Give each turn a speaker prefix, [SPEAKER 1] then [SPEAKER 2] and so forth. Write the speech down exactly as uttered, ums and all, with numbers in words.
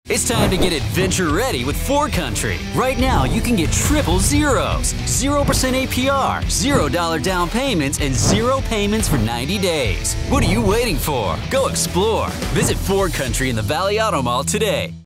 [SPEAKER 1] It's time to get adventure ready with Ford Country. Right now, you can get triple zeros, zero percent A P R, zero dollar down payments, and zero payments for ninety days. What are you waiting for? Go explore. Visit Ford Country in the Valley Auto Mall today.